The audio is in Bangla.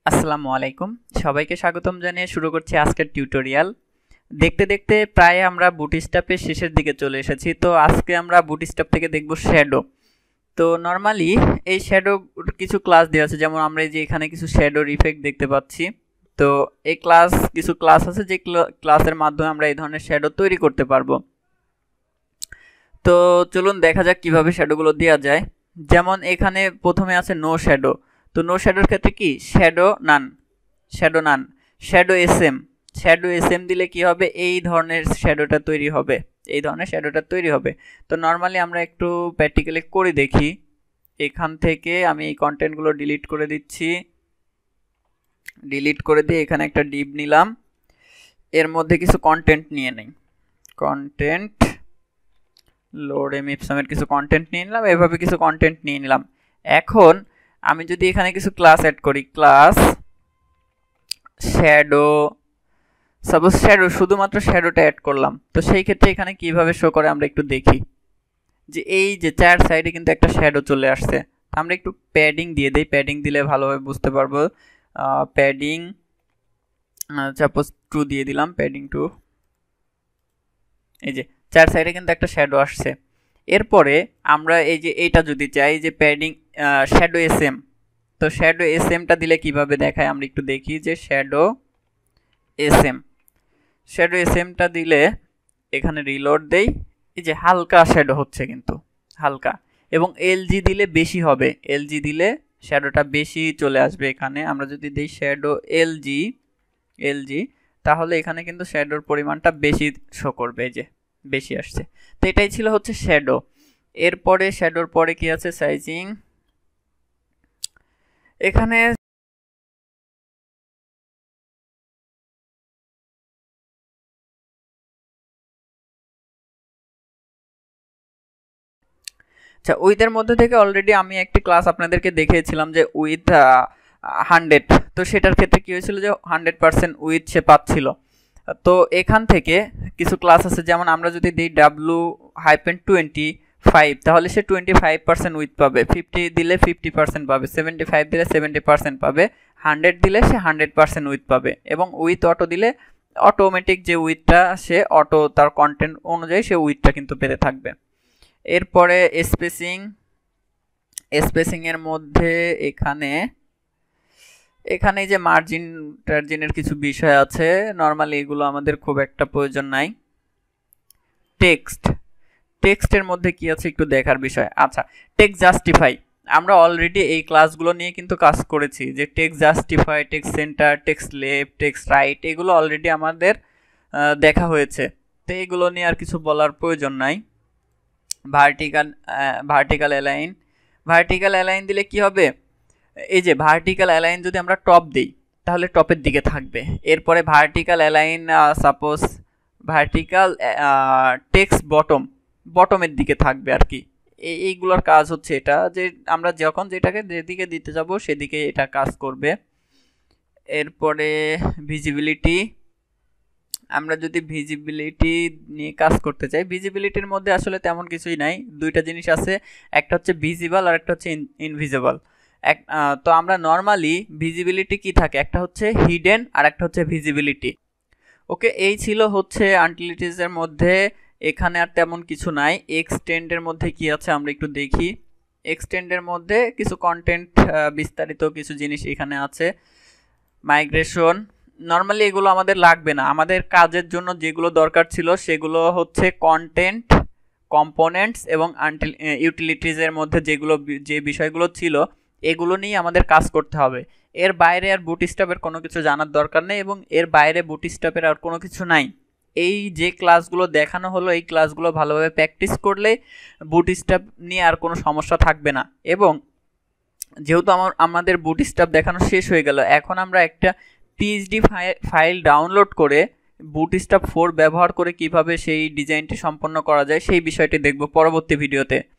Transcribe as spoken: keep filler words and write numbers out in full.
আসসালামু আলাইকুম, সবাইকে স্বাগতম জানিয়ে শুরু করছি আজকের টিউটোরিয়াল। দেখতে দেখতে প্রায় আমরা বুটস্ট্র্যাপের শেষের দিকে চলে এসেছি। তো আজকে আমরা বুটস্ট্র্যাপ থেকে দেখব শ্যাডো। তো নর্মালি এই শ্যাডো কিছু ক্লাস দেওয়া আছে, যেমন আমরা এই যে এখানে কিছু শ্যাডোর ইফেক্ট দেখতে পাচ্ছি। তো এই ক্লাস কিছু ক্লাস আছে যে ক্লাসের মাধ্যমে আমরা এই ধরনের শ্যাডো তৈরি করতে পারবো। তো চলুন দেখা যাক কিভাবে শ্যাডোগুলো দেওয়া যায়। যেমন এখানে প্রথমে আছে নো শ্যাডো। তো নো শ্যাডোর ক্ষেত্রে কি shadow none, shadow none, shadow S M, shadow S M দিলে কি হবে, এই ধরনের শ্যাডোটা তৈরি হবে, এই ধরনের শ্যাডোটা তৈরি হবে। তো নর্মালি আমরা একটু প্র্যাকটিক্যালি করে দেখি। এখান থেকে আমি এই কন্টেন্টগুলো ডিলিট করে দিচ্ছি, ডিলিট করে দিয়ে এখানে একটা ডিপ নিলাম, এর মধ্যে কিছু কন্টেন্ট নিয়ে নেই, কন্টেন্ট লোড এম ইপসামের কিছু কন্টেন্ট নিয়ে নিলাম, এভাবে কিছু কন্টেন্ট নিয়ে নিলাম। এখন আমি যদি এখানে কিছু ক্লাস অ্যাড করি, ক্লাস শ্যাডো, সাপোজ শ্যাডো, শুধুমাত্র শ্যাডোটা অ্যাড করলাম, তো সেই ক্ষেত্রে এখানে কিভাবে শো করে আমরা একটু দেখি। যে এই যে চার সাইডে কিন্তু একটা শ্যাডো চলে আসছে। আমরা একটু প্যাডিং দিয়ে দিই, প্যাডিং দিলে ভালোভাবে বুঝতে পারবো। প্যাডিং সাপোজ টু দিয়ে দিলাম, প্যাডিং টু। এই যে চার সাইডে কিন্তু একটা শ্যাডো আসছে। এরপরে আমরা এই যে এইটা যদি চাই যে প্যাডিং শ্যাডো এস এম, তো শ্যাডো এস এমটা দিলে কিভাবে দেখায় আমরা একটু দেখি। যে shadow S M, shadow S এমটা দিলে এখানে রিলোড দেই, এই যে হালকা শ্যাডো হচ্ছে কিন্তু হালকা, এবং এলজি দিলে বেশি হবে, এলজি দিলে শ্যাডোটা বেশি চলে আসবে। এখানে আমরা যদি দিই শ্যাডো এলজি, এলজি, তাহলে এখানে কিন্তু শ্যাডোর পরিমাণটা বেশি শো করবে, এই যে বেশি আসছে। তো এটাই ছিল হচ্ছে শ্যাডো। এরপরে শ্যাডোর পরে কি আছে, সাইজিং। এখানে আচ্ছা, উইথের মধ্যে থেকে অলরেডি আমি একটি ক্লাস আপনাদেরকে দেখিয়েছিলাম যে উইথ হান্ড্রেড, তো সেটার ক্ষেত্রে কি হয়েছিল যে হান্ড্রেড পার্সেন্ট উইথ সে পাচ্ছিল। তো এখান থেকে কিছু ক্লাস আছে, যেমন আমরা যদি দিই ডাব্লু হাইপেন টোয়েন্টি ফাইভ, তাহলে সে টোয়েন্টি ফাইভ পার্সেন্ট উইথ পাবে, ফিফটি দিলে ফিফটি পার্সেন্ট পাবে, সেভেন্টি ফাইভ দিলে সেভেন্টি পার্সেন্ট পাবে, হান্ড্রেড দিলে সে হান্ড্রেড পার্সেন্ট উইথ পাবে, এবং উইথ অটো দিলে অটোমেটিক যে উইথটা সে অটো তার কন্টেন্ট অনুযায়ী সে উইথটা কিন্তু পেতে থাকবে। এরপরে স্পেসিং, স্পেসিং এর মধ্যে এখানে এখানে যে মার্জিন টার্জিনের কিছু বিষয় আছে, নর্মালি এগুলো আমাদের খুব একটা প্রয়োজন নাই। টেক্সট, টেক্সটের মধ্যে কি আছে একটু দেখার বিষয়। আচ্ছা, টেক্সট জাস্টিফাই, আমরা অলরেডি এই ক্লাসগুলো নিয়ে কিন্তু কাজ করেছি, যে text justify, text center, text left, text right, এগুলো অলরেডি আমাদের দেখা হয়েছে। তো এগুলো নিয়ে আর কিছু বলার প্রয়োজন নাই। Vertical, vertical align, vertical align দিলে কি হবে, এই যে ভার্টিক্যাল অ্যালাইন যদি আমরা টপ দিই তাহলে টপের দিকে থাকবে। এরপরে vertical align suppose vertical text bottom, বটমের দিকে থাকবে আর কি। এইগুলোর কাজ হচ্ছে এটা, যে আমরা যখন যেটাকে যেদিকে দিতে যাব সেদিকে এটা কাজ করবে। এরপরে ভিজিবিলিটি, আমরা যদি ভিজিবিলিটি নিয়ে কাজ করতে চাই, ভিজিবিলিটির মধ্যে আসলে তেমন কিছুই নাই, দুইটা জিনিস আছে, একটা হচ্ছে ভিজিবল আর একটা হচ্ছে ইনভিজিবল। এক তো আমরা নর্মালি ভিজিবিলিটি কি থাকে, একটা হচ্ছে হিডেন আর একটা হচ্ছে ভিজিবিলিটি। ওকে, এই ছিল হচ্ছে আনটিলিটিসের মধ্যে। এখানে আর তেমন কিছু নাই। এক্সটেন্ডের মধ্যে কি আছে আমরা একটু দেখি। এক্সটেন্ডের মধ্যে কিছু কন্টেন্ট বিস্তারিত কিছু জিনিস এখানে আছে। মাইগ্রেশন, নর্মালি এগুলো আমাদের লাগবে না, আমাদের কাজের জন্য যেগুলো দরকার ছিল সেগুলো হচ্ছে কন্টেন্ট, কম্পোনেন্টস এবং আনটিল ইউটিলিটিসের মধ্যে যেগুলো যে বিষয়গুলো ছিল এগুলো নিয়ে আমাদের কাজ করতে হবে। এর বাইরে আর বুটস্ট্র্যাপের কোনো কিছু জানার দরকার নেই, এবং এর বাইরে বুটস্ট্র্যাপের আর কোনো কিছু নাই। এই যে ক্লাসগুলো দেখানো হলো এই ক্লাসগুলো ভালোভাবে প্র্যাকটিস করলে বুটস্ট্র্যাপ নিয়ে আর কোনো সমস্যা থাকবে না। এবং যেহেতু আমার আমাদের বুটস্ট্র্যাপ দেখানো শেষ হয়ে গেল, এখন আমরা একটা পিএইচডি ফাইল ডাউনলোড করে বুটস্ট্র্যাপ ফোর ব্যবহার করে কিভাবে সেই ডিজাইনটি সম্পন্ন করা যায় সেই বিষয়টি দেখব পরবর্তী ভিডিওতে।